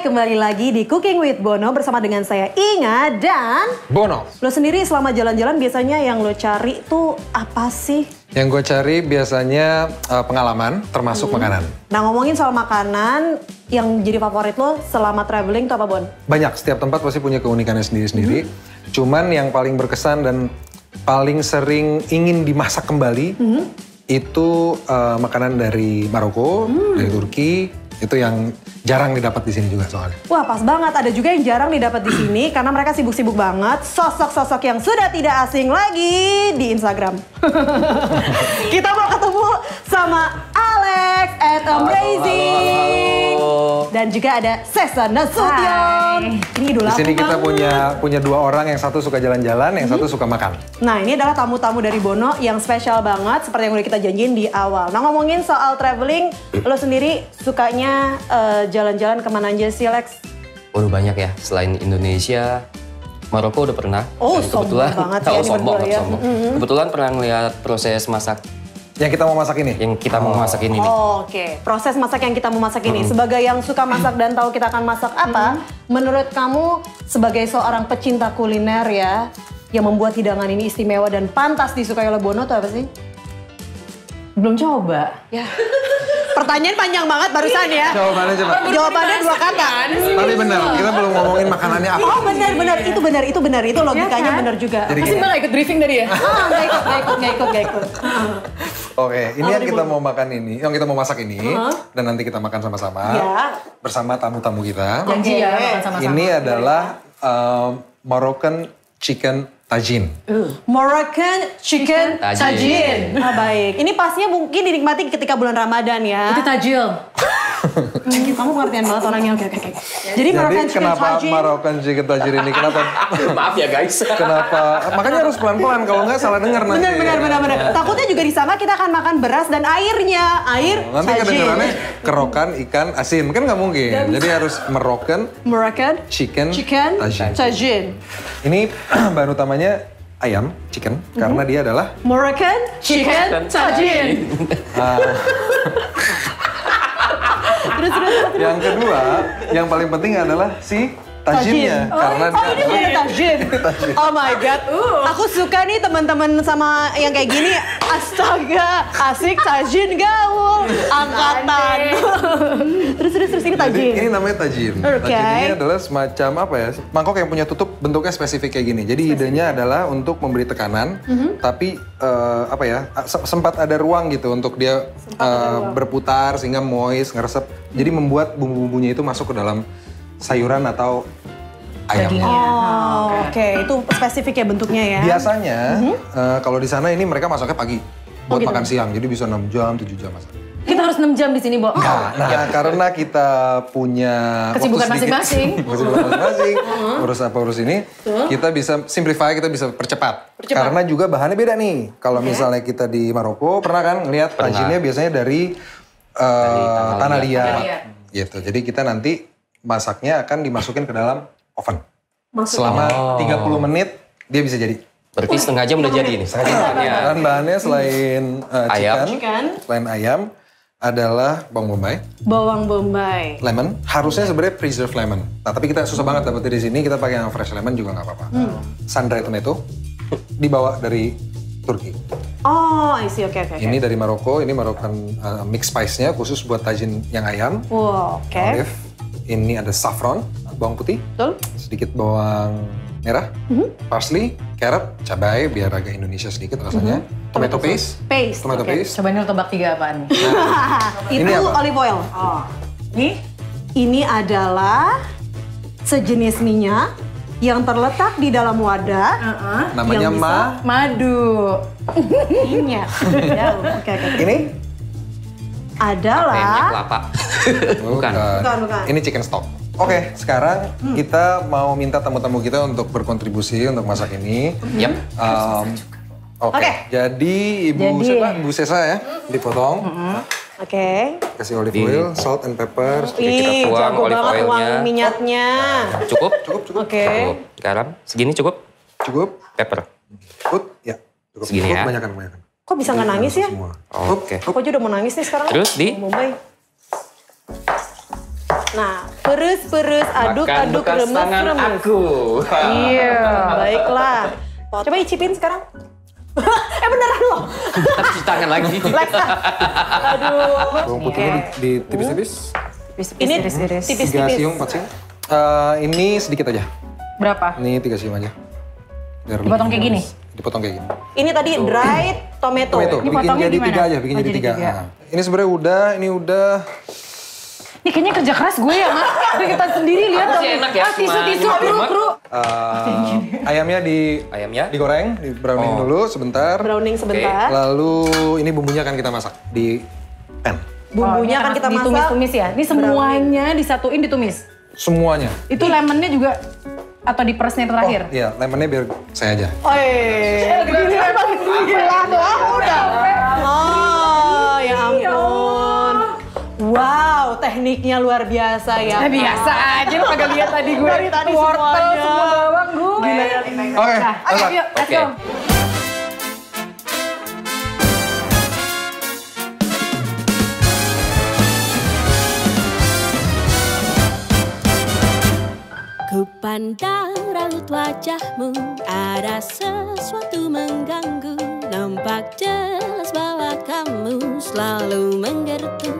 kembali lagi di Cooking with Bono bersama dengan saya Inga dan Bono. Lo sendiri selama jalan-jalan biasanya yang lo cari tuh apa sih? Yang gue cari biasanya pengalaman termasuk makanan. Nah ngomongin soal makanan, yang jadi favorit lo selama traveling tuh apa Bon? Banyak, setiap tempat pasti punya keunikannya sendiri-sendiri. Cuman yang paling berkesan dan paling sering ingin dimasak kembali itu makanan dari Maroko, dari Turki. Itu yang jarang didapat di sini juga soalnya. Wah pas banget, ada juga yang jarang didapat di sini karena mereka sibuk-sibuk banget. Sosok-sosok yang sudah tidak asing lagi di Instagram. Kita mau ketemu sama Alex at Amazing. Dan juga ada Sesa Nasution. Ini idola Di sini aku kita banget. punya dua orang, yang satu suka jalan-jalan, yang satu suka makan. Nah ini adalah tamu-tamu dari Bono yang spesial banget seperti yang udah kita janjiin di awal. Nah ngomongin soal traveling, lo sendiri sukanya jalan-jalan kemana aja sih Lex? Waduh banyak ya, selain Indonesia, Maroko udah pernah. Oh, Dan sombong banget ya ini sombong, berdua ya. sombong. Kebetulan pernah ngeliat proses masak Yang kita mau masak ini? yang kita mau masak ini nih. Oh, Oke, proses masak yang kita mau masak ini. Sebagai yang suka masak dan tahu kita akan masak apa, menurut kamu sebagai seorang pecinta kuliner ya, yang membuat hidangan ini istimewa dan pantas disukai oleh Bono tuh apa sih? Belum coba. Ya. Pertanyaan panjang banget barusan ya. Jawabannya coba. Jawabannya 2 kata. Tapi benar, kita belum ngomongin makanannya apa. Oh benar, itu logikanya kan? benar juga. Jadi Pasti gini. Mbak gak ikut briefing tadi ya? Nggak ikut. Oke, ini yang kita mau makan ini, yang kita mau masak ini, dan nanti kita makan sama-sama Ya. bersama tamu-tamu kita. Janji ya, makan sama-sama. Ini adalah Moroccan chicken tagine. Moroccan chicken Tajin. tajin. Ah, baik. Ini pastinya mungkin dinikmati ketika bulan Ramadan ya. Itu tajil. Kamu pengertian banget orangnya. Oke. Jadi Moroccan chicken kenapa tajin. Moroccan chicken tagine ini? Kenapa? Maaf ya guys. Kenapa? Makanya harus pelan-pelan, kalau nggak salah dengar nanti. Benar. Takutnya juga disangka kita akan makan beras dan airnya. Air Nanti tajin. kedengarannya kerokan ikan asin, kan nggak mungkin. Jadi harus Moroccan Moroccan chicken tagine. tajin. Ini bahan utamanya ayam, chicken, karena dia adalah Moroccan chicken tajin. Terus. yang kedua, yang paling penting adalah si tajinnya, karena Oh ini dia ada tajin. Oh my god. Aku suka nih teman-teman sama yang kayak gini. Astaga, asik tajin gaul. Angkatan. terus ini Jadi tajin. ini namanya tajin. Oke. Tajin ini adalah semacam apa ya? Mangkok yang punya tutup bentuknya spesifik kayak gini. Jadi idenya adalah untuk memberi tekanan, tapi apa ya? Sempat ada ruang gitu untuk dia berputar sehingga moist, ngeresep. Jadi membuat bumbu-bumbunya itu masuk ke dalam sayuran atau ayamnya. Oh, oke. Itu spesifik ya bentuknya ya. Biasanya kalau di sana ini mereka masaknya pagi buat gitu. makan siang. Jadi bisa 6 jam, 7 jam masak. Kita harus 6 jam di sini, Bo. Nah, karena kita punya Kesibukan waktu sedikit, masing-masing. kesibukan masing-masing, urus ini, kita bisa simplify, kita bisa percepat. Karena juga bahannya beda nih. Kalau misalnya kita di Maroko, pernah kan ngelihat tajinnya biasanya dari tanah liat. Gitu. Jadi kita nanti masaknya akan dimasukin ke dalam oven. Selama 30 menit dia bisa jadi. Berarti setengah jam udah jadi nih. Dan bahannya selain Ayam. Chicken. selain ayam adalah bawang bombay, Bawang bombay. lemon. Harusnya sebenarnya preserved lemon. Nah tapi kita susah banget dapetnya di sini. Kita pakai yang fresh lemon juga nggak apa-apa. Sun-dried tomato dibawa dari Turki. Oh, I see. Oke. Ini dari Maroko. Ini Moroccan mix spice-nya khusus buat tajin yang ayam. Wow, oke. Olive. Ini ada saffron, bawang putih. Betul. Sedikit bawang merah, parsley, carrot, cabai biar agak Indonesia sedikit rasanya. Tomato paste. Tomato oke. paste. Coba ini lo tebak 3 apaan nih? Itu Ini apa? olive oil. Ini adalah sejenis minyak yang terletak di dalam wadah. Namanya Yang bisa- Madu. Minyak. Jauh. Oke. Ini? Minyak Adalah kelapa. Bukan. Bukan. Ini chicken stock. Oke, sekarang kita mau minta tamu-tamu kita untuk berkontribusi untuk masak ini. Yap. Oke. Jadi Ibu Sesa ya, dipotong. Oke. Kasih olive oil, salt and pepper. Ih, tuang jago olive banget oilnya. uang minyaknya. Cukup? Cukup. Oke. Cukup. Garam segini cukup? Cukup. Pepper. Cukup. Ya. Cukup. Segini ya? Banyakan. Kok bisa nggak nangis ya? Semua. Oke. Aku aja udah mau nangis nih sekarang. Terus di? Bombay. Nah, perus aduk-aduk Makan bekas tangan remes-remes. aku. Iya, baiklah. Coba icipin sekarang. Beneran loh. Ntar cuci tangan lagi. Aduh. Bawang putihnya di tipis-tipis. Ini Iris-iris. 3 tipis-tipis. siung, 4 siung. Ini sedikit aja. Berapa? Ini 3 siung aja. Biar Dipotong lebih kayak gini? halus. Dipotong kayak gini. Ini tadi dried tomato. Tomato, Ini bikin potongnya jadi gimana? 3 aja, bikin Oh, jadi jadi 3. tiga. Ini sebenarnya udah. Ini kayaknya kerja keras gue ya, Mak. Kita sendiri lihat Apa dong. sih enak ya? Tisu-tisu, Cuma kru, nyemak. kru. Ayamnya digoreng, di browning dulu sebentar. Browning sebentar. Lalu ini bumbunya akan kita masak di pan. Bumbunya akan kita masak. Ditumis-tumis ya? Ini semuanya disatuin ditumis? Semuanya. Itu lemonnya juga atau diperesnya terakhir? Iya, lemonnya biar saya aja. Gini emang bilang doang udah. Oh, ya ampun. Wow, tekniknya luar biasa ya. Biasa aja, lo kagak lihat tadi gue. Dari tadi Wortel semuanya. semua bawang gue. Oke, Nah, ayo, masak. yuk, let's Oke. go. Ku pandang raut wajahmu, ada sesuatu mengganggu. Nampak jelas bahwa kamu selalu menggerutu.